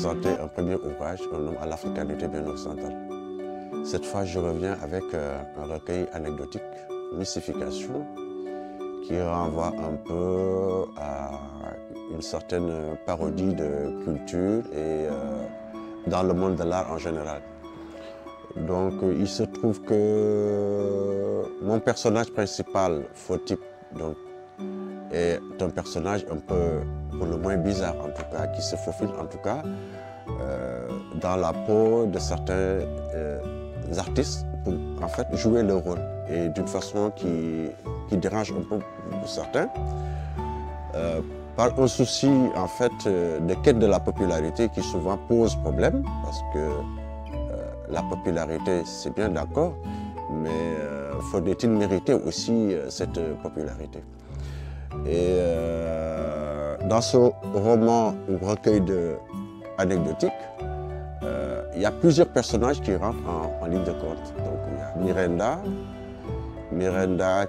présenter un premier ouvrage, Un homme à l'africanité bien occidentale. Cette fois, je reviens avec un recueil anecdotique, Mystification, qui renvoie un peu à une certaine parodie de culture et dans le monde de l'art en général. Donc, il se trouve que mon personnage principal, Photip, donc, est un personnage un peu, pour le moins bizarre en tout cas, qui se faufile en tout cas dans la peau de certains artistes pour en fait jouer leur rôle et d'une façon qui dérange un peu certains par un souci en fait de quête de la popularité qui souvent pose problème parce que la popularité c'est bien d'accord mais faudrait-il mériter aussi cette popularité. Et dans ce roman ou recueil anecdotique, il y a plusieurs personnages qui rentrent en ligne de compte. Donc il y a Miranda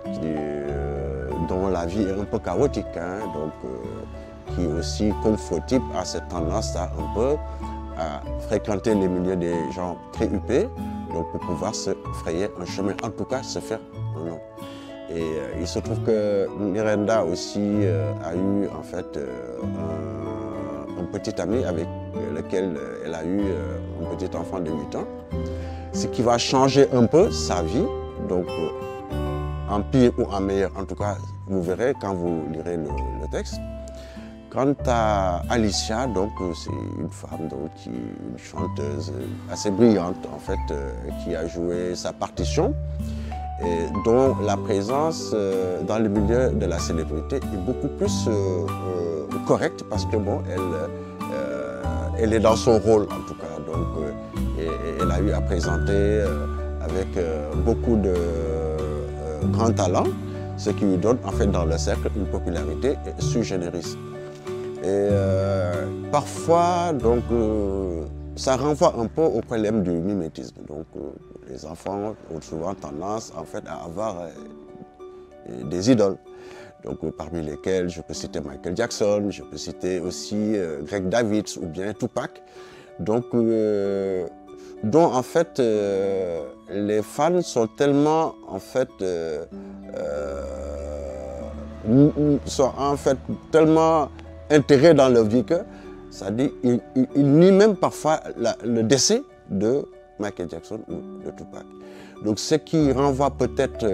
dont la vie est un peu chaotique, hein, donc, qui aussi, comme Photip, a cette tendance à un peu à fréquenter les milieux des gens très huppés, donc pour pouvoir se frayer un chemin, en tout cas se faire un nom. Et il se trouve que Miranda aussi a eu en fait un petit ami avec lequel elle a eu un petit enfant de 8 ans, ce qui va changer un peu sa vie, donc en pire ou en meilleur, en tout cas vous verrez quand vous lirez le texte. Quant à Alicia, donc c'est une femme, donc, une chanteuse assez brillante en fait, qui a joué sa partition, et dont la présence dans le milieu de la célébrité est beaucoup plus correcte parce que bon, elle est dans son rôle en tout cas, donc et elle a eu à présenter avec beaucoup de grands talents, ce qui lui donne en fait dans le cercle une popularité sui generis. Et parfois donc ça renvoie un peu au problème du mimétisme. Donc les enfants ont souvent tendance en fait à avoir des idoles. Donc parmi lesquels je peux citer Michael Jackson, je peux citer aussi Greg Davids ou bien Tupac. Donc dont en fait les fans sont tellement en fait tellement intérêts dans leur vie que c'est-à-dire ils nient même parfois le décès de Michael Jackson ou de Tupac. Donc ce qui renvoie peut-être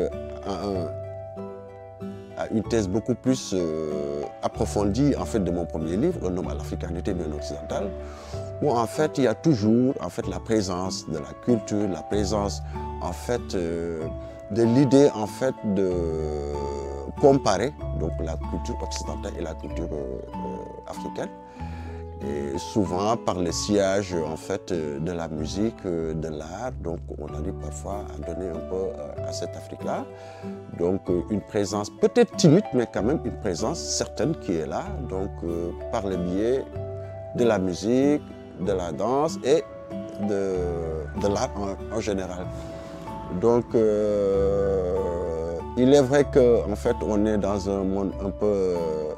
à une thèse beaucoup plus approfondie en fait de mon premier livre, Un homme à l'africanité bien occidentale, où en fait il y a toujours en fait la présence de la culture, la présence en fait de l'idée en fait de comparer donc la culture occidentale et la culture africaine. Et souvent par le sillage en fait de la musique, de l'art, donc on arrive parfois à donner un peu à cette Afrique-là. Donc une présence peut-être timide, mais quand même une présence certaine qui est là, donc par le biais de la musique, de la danse et de l'art en général. Donc il est vrai qu'en fait on est dans un monde un peu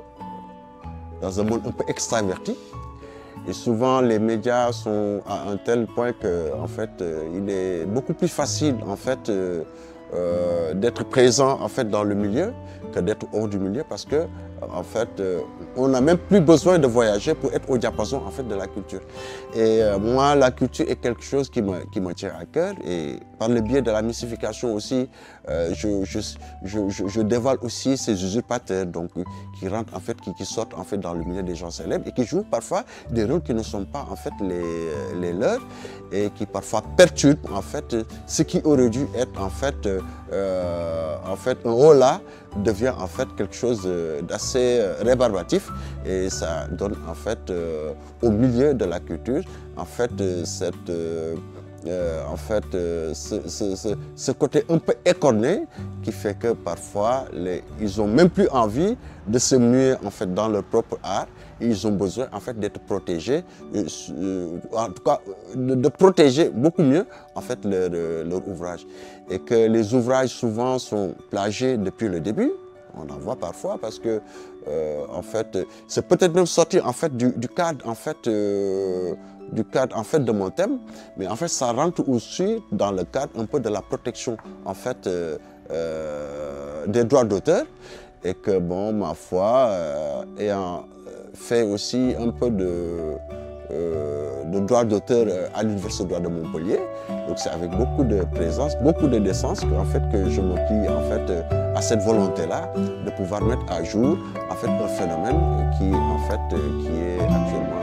extraverti. Et souvent, les médias sont à un tel point que, en fait, il est beaucoup plus facile, en fait, d'être présent, en fait, dans le milieu que d'être hors du milieu, parce que, en fait, on n'a même plus besoin de voyager pour être au diapason, en fait, de la culture. Et moi, la culture est quelque chose qui me tient à cœur, et par le biais de la mystification aussi, je dévoile aussi ces usurpateurs, donc qui rentrent, en fait, qui sortent, en fait, dans le milieu des gens célèbres et qui jouent parfois des rôles qui ne sont pas, en fait, les leurs, et qui parfois perturbent, en fait, ce qui aurait dû être, en fait, un rôle-là devient en fait quelque chose d'assez rébarbatif et ça donne en fait au milieu de la culture en fait ce côté un peu écorné qui fait que parfois ils n'ont même plus envie de se muer en fait dans leur propre art. Ils ont besoin en fait d'être protégés, en tout cas de protéger beaucoup mieux en fait leur ouvrage. Et que les ouvrages souvent sont plagiés depuis le début, On en voit parfois parce que, en fait, c'est peut-être même sortir en fait du cadre en fait. Du cadre en fait de mon thème, mais en fait ça rentre aussi dans le cadre un peu de la protection en fait des droits d'auteur, et que bon, ma foi, ayant fait aussi un peu de droit d'auteur à l'Université de droit de Montpellier, donc c'est avec beaucoup de présence, beaucoup de décence que je me plie en fait à cette volonté-là de pouvoir mettre à jour en fait un phénomène qui est actuellement